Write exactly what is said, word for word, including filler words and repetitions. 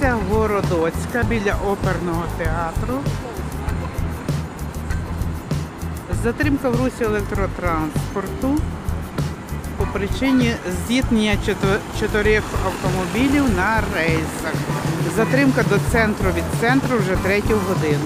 вулиця Городоцька біля оперного театру. Затримка в русі електротранспорту по причині зіткнення чотирьох автомобілів на рейсах. Затримка до центру від центру вже третю годину.